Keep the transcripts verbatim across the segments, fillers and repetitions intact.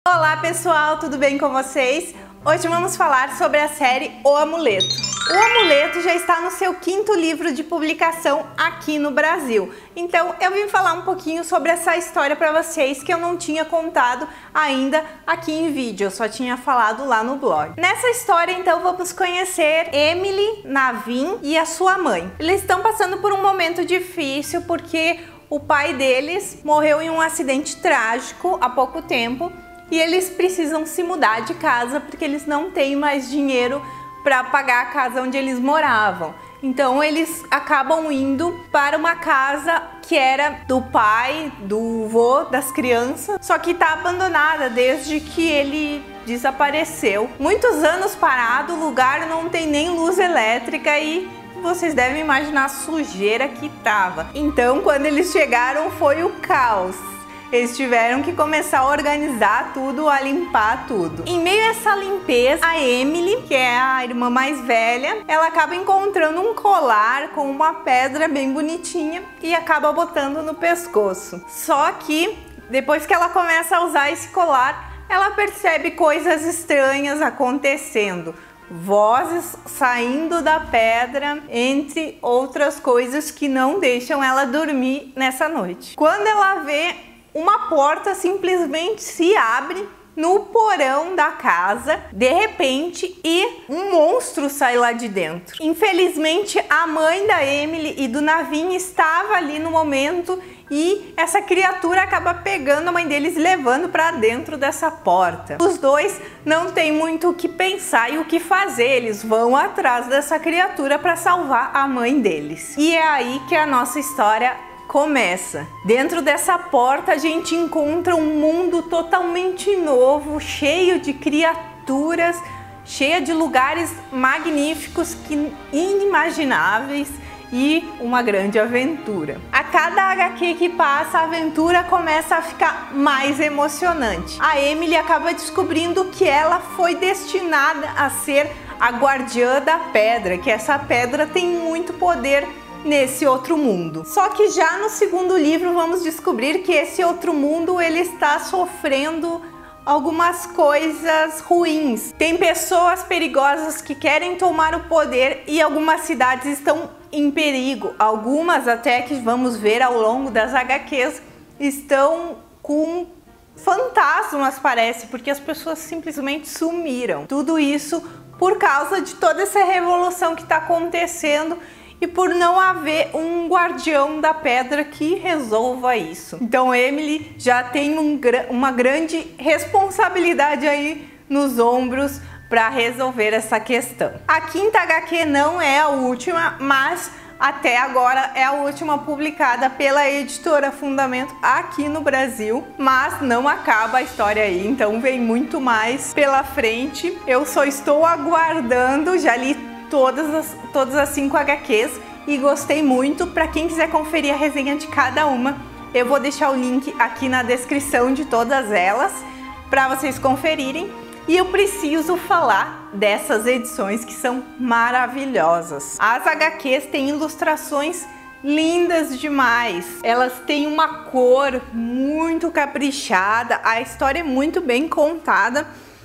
Olá pessoal, tudo bem com vocês? Hoje vamos falar sobre a série O Amuleto. O Amuleto já está no seu quinto livro de publicação aqui no Brasil. Então eu vim falar um pouquinho sobre essa história para vocês que eu não tinha contado ainda aqui em vídeo, eu só tinha falado lá no blog. Nessa história então vamos conhecer Emily, Navin e a sua mãe. Eles estão passando por um momento difícil porque o pai deles morreu em um acidente trágico há pouco tempo e eles precisam se mudar de casa porque eles não têm mais dinheiro para pagar a casa onde eles moravam. Então eles acabam indo para uma casa que era do pai, do vô, das crianças, só que está abandonada desde que ele desapareceu. Muitos anos parado, o lugar não tem nem luz elétrica e vocês devem imaginar a sujeira que tava. Então quando eles chegaram foi o caos. Eles tiveram que começar a organizar tudo, a limpar tudo. Em meio a essa limpeza, a Emily, que é a irmã mais velha, ela acaba encontrando um colar com uma pedra bem bonitinha e acaba botando no pescoço. Só que depois que ela começa a usar esse colar, ela percebe coisas estranhas acontecendo. Vozes saindo da pedra, entre outras coisas que não deixam ela dormir nessa noite. Quando ela vê, uma porta simplesmente se abre no porão da casa, de repente, e um monstro sai lá de dentro. Infelizmente, a mãe da Emily e do Navin estava ali no momento e essa criatura acaba pegando a mãe deles e levando para dentro dessa porta. Os dois não têm muito o que pensar e o que fazer, eles vão atrás dessa criatura para salvar a mãe deles. E é aí que a nossa história começa. Dentro dessa porta a gente encontra um mundo totalmente novo, cheio de criaturas, cheia de lugares magníficos, que inimagináveis, e uma grande aventura. A cada agá quê que passa, a aventura começa a ficar mais emocionante. A Emily acaba descobrindo que ela foi destinada a ser a guardiã da pedra, que essa pedra tem muito poder nesse outro mundo. Só que já no segundo livro vamos descobrir que esse outro mundo ele está sofrendo algumas coisas ruins. Tem pessoas perigosas que querem tomar o poder e algumas cidades estão em perigo. Algumas até que vamos ver ao longo das agá quês estão com fantasmas, parece, porque as pessoas simplesmente sumiram. Tudo isso por causa de toda essa revolução que está acontecendo e por não haver um guardião da pedra que resolva isso. Então Emily já tem um, uma grande responsabilidade aí nos ombros para resolver essa questão. A quinta agá quê não é a última, mas até agora é a última publicada pela editora Fundamento aqui no Brasil, mas não acaba a história aí, então vem muito mais pela frente. Eu só estou aguardando, já li todas as, todas as cinco agá quês e gostei muito. Para quem quiser conferir a resenha de cada uma, eu vou deixar o link aqui na descrição de todas elas para vocês conferirem. E eu preciso falar dessas edições que são maravilhosas. As agá quês têm ilustrações lindas demais, elas têm uma cor muito caprichada, a história é muito bem contada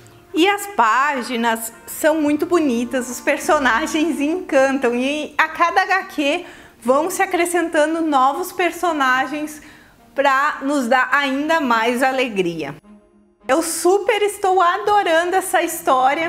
e as páginas são muito bonitas, os personagens encantam e a cada agá quê vão se acrescentando novos personagens para nos dar ainda mais alegria. Eu super estou adorando essa história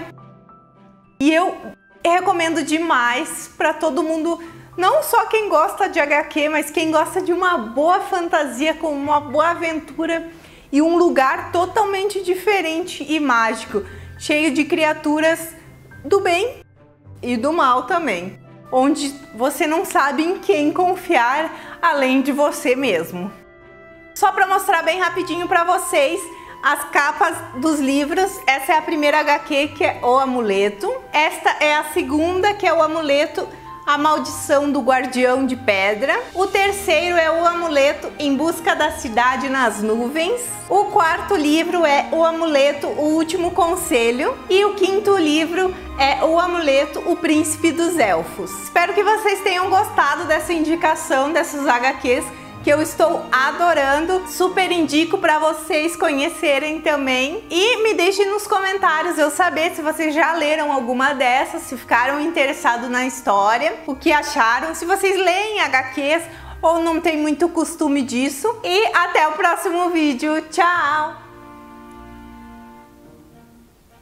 e eu recomendo demais para todo mundo, não só quem gosta de agá quê, mas quem gosta de uma boa fantasia com uma boa aventura e um lugar totalmente diferente e mágico, cheio de criaturas do bem e do mal também, onde você não sabe em quem confiar além de você mesmo. Só para mostrar bem rapidinho para vocês as capas dos livros, essa é a primeira agá quê, que é O Amuleto. Esta é a segunda, que é O Amuleto, A Maldição do Guardião de Pedra. O terceiro é O Amuleto, Em Busca da Cidade nas Nuvens. O quarto livro é O Amuleto, O Último Conselho. E o quinto livro é O Amuleto, O Príncipe dos Elfos. Espero que vocês tenham gostado dessa indicação dessas agá quês que eu estou adorando, super indico para vocês conhecerem também. E me deixem nos comentários eu saber se vocês já leram alguma dessas, se ficaram interessados na história, o que acharam, se vocês leem agá quês ou não tem muito costume disso. E até o próximo vídeo. Tchau!